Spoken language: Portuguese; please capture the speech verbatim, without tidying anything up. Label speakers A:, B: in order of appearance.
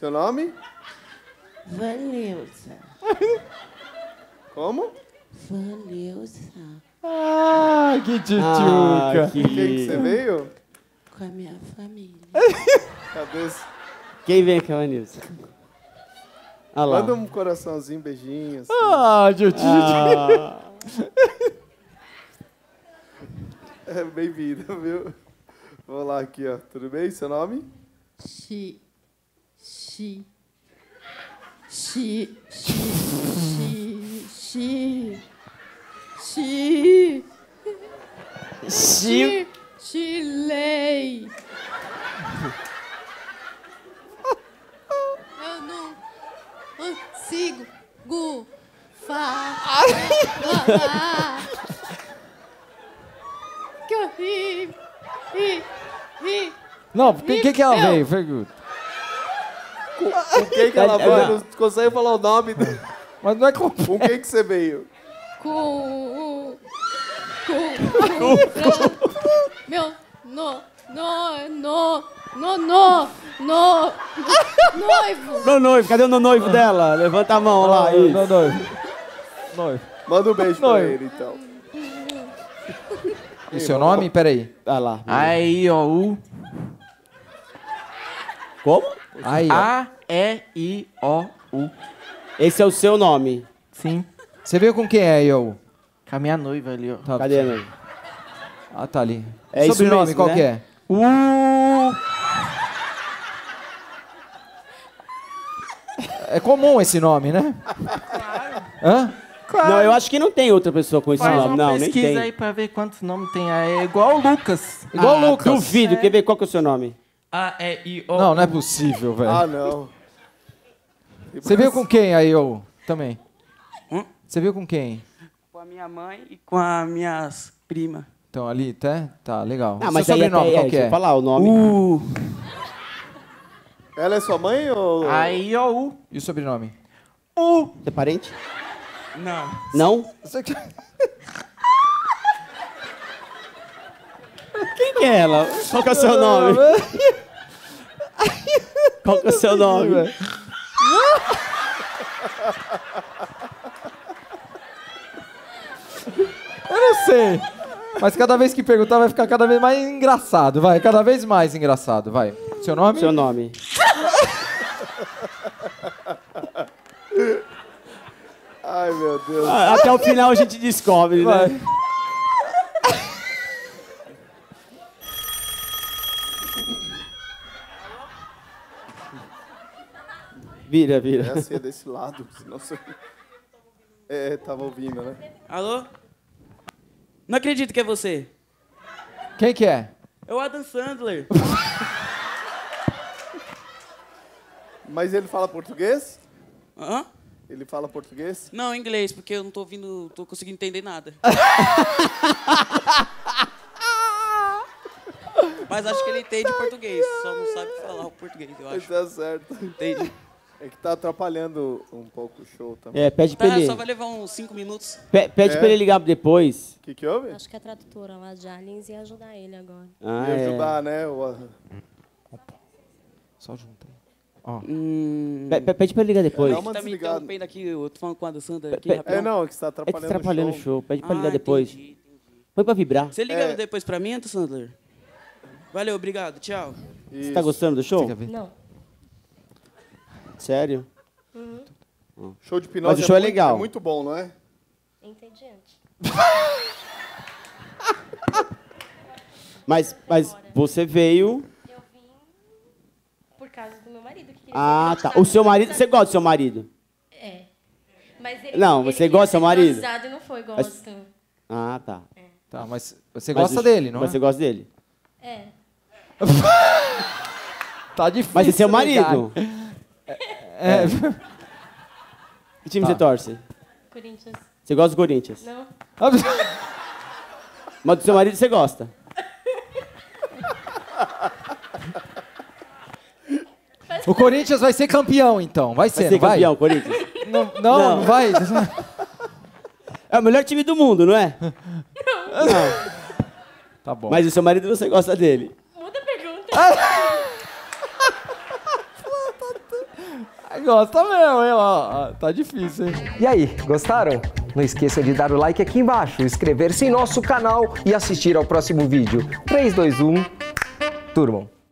A: Seu nome?
B: Valeuza.
A: Como?
B: Valeuza.
C: Ah, que tchutchuca.
A: Ah, que... Com quem que você veio?
B: Com a minha família.
A: Cadê esse?
D: Quem vem com a Vanilza? Ah lá.
A: Manda um coraçãozinho, beijinho. Assim.
C: Ah, tchutchuca.
D: Ah.
A: É, bem-vinda, viu? Vou lá aqui, ó. Tudo bem? Seu nome?
B: Xi. Xi. Xi. Xi. Xi. Xi. Xi. Chilei. Eu não consigo. Gu. Fa. Que horrível. Ri. Ri.
C: Não, o que, que, que ela
B: Eu.
C: veio? Pergunta.
A: Com, com quem que ela veio? Não consegue falar o nome dele.
C: Mas não é com...
A: Com quem que você veio?
B: Com... Com... com meu... No... No... No... No... No... No... Noivo.
D: No noivo, cadê o no noivo dela? Levanta a mão lá.
C: Não,
D: Isso.
C: não, noivo. Noivo.
A: Manda um beijo pra
C: Noivo.
A: ele, então.
C: E seu nome? Peraí.
D: Ah lá.
E: A, I, O, U.
D: Como?
C: Aí, ó.
E: A, E, I, O, U.
D: Esse é o seu nome.
E: Sim.
C: Você veio com quem aí, eu?
E: Com a minha noiva ali, ó.
C: Tá.
D: Cadê a noiva?
C: Ah, tá ali.
D: É isso
C: Sobrenome,
D: mesmo,
C: qual
D: né?
C: que é?
E: U.
C: É comum esse nome, né? Hã?
D: Não, eu acho que não tem outra pessoa com esse
E: Faz
D: nome.
E: uma
D: Não, nem
E: pesquisa
D: tem.
E: aí pra ver quantos nomes tem aí. É igual o Lucas.
C: Igual
D: Ah,
C: o Lucas.
D: Duvido. Quer ver qual que é o seu nome?
E: A, E, I, O,
C: Não, não é possível, velho.
A: Ah, não.
C: Você veio com quem aí, eu? Também.
E: Hum?
C: Você veio com quem?
E: Com a minha mãe e com as minhas primas.
C: Então, ali, tá? Tá, legal.
D: Ah, mas
C: Seu
D: aí
C: sobrenome,
D: até,
C: qual
D: é,
C: que
D: deixa
C: é?
D: eu falar o nome.
E: U.
A: Ela é sua mãe ou...
E: A, I, O, U.
C: E o sobrenome?
E: U.
D: Você é parente?
E: Não.
D: Não?
C: Você que-
D: Quem que é ela? Qual que é o seu nome? Qual que é o seu nome?
C: Eu não sei. Mas cada vez que perguntar vai ficar cada vez mais engraçado. Vai, cada vez mais engraçado. Vai. Seu nome?
D: Seu nome.
A: Ai, meu Deus.
D: Ah, até o final a gente descobre,
C: Vai.
D: né? Vira,
A: É
D: vira.
A: assim, é desse lado. Senão você... É, tava ouvindo, né?
E: Alô? Não acredito que é você.
C: Quem que é?
E: É o Adam Sandler.
A: Mas ele fala português?
E: Hã?
A: Ele fala português?
E: Não, inglês, porque eu não tô ouvindo, tô conseguindo entender nada. Mas acho que ele entende português, só não sabe falar o português, eu acho.
A: Tá certo.
E: Entende?
A: É que tá atrapalhando um pouco o show também.
D: É, pede pra
E: Tá,
D: ele.
E: só vai levar uns cinco minutos.
D: Pe- Pede
A: É.
D: pra ele ligar depois.
A: O que que houve?
F: Acho que a tradutora lá de Aliens ia ajudar ele agora.
D: Ah,
A: E
D: é.
A: ajudar, né? O...
C: Só junta aí.
E: Hum...
D: Pe- pe- Pede pra ele ligar depois.
A: Dá uma
E: Tá me
A: desligada.
E: interrompendo aqui, eu tô falando com a Adam Sandler aqui,
D: Pe-
E: rapidão.
A: É, não, é que você tá
D: É que
A: atrapalhando,
D: tá atrapalhando o
A: o show.
D: show. Pede pra
E: Ah,
D: ligar depois.
E: entendi, entendi.
D: Põe pra vibrar.
E: Você liga
A: É.
E: depois pra mim, Adam Sandler? Valeu, obrigado, tchau.
D: Você tá gostando do show?
C: Você quer ver?
F: Não.
D: Sério?
A: Show de hipnose
D: Mas o show é
A: muito-
D: legal.
A: É muito bom, não é?
F: Entediante.
D: Mas, mas você veio...
F: Eu vim por causa do meu marido. Que queria
D: Ah,
F: ser
D: tá.
F: hipnotizado
D: O seu
F: pela
D: marido... Você
F: tradutora.
D: gosta do seu marido?
F: É. Mas ele,
D: Não,
F: ele
D: você
F: queria
D: gosta do
F: ser
D: seu marido?
F: hipnotizado e não foi,
D: Mas-
F: gosto.
D: Ah, tá.
C: Tá, mas você
D: Mas
C: gosta
D: o-
C: dele, não
D: Mas
C: é?
D: você gosta dele?
F: É.
C: Tá difícil.
D: Mas esse é seu
C: né,
D: marido?
C: cara? É.
D: Que time
C: Tá.
D: você torce?
F: Corinthians.
D: Você gosta do Corinthians?
F: Não.
D: Mas do seu marido você gosta?
C: O Corinthians vai ser campeão, então. Vai ser,
D: Vai ser
C: não vai?
D: campeão, Corinthians?
C: Não, não,
D: Não.
C: não vai.
D: É o melhor time do mundo, não é? Não.
C: Tá bom.
D: Mas o seu marido você gosta dele?
F: Muda a pergunta.
C: gosta mesmo, hein? Ó, ó, tá difícil, hein?
G: E aí, gostaram? Não esqueça de dar o like aqui embaixo, inscrever-se em nosso canal e assistir ao próximo vídeo. três, dois, um, turmam!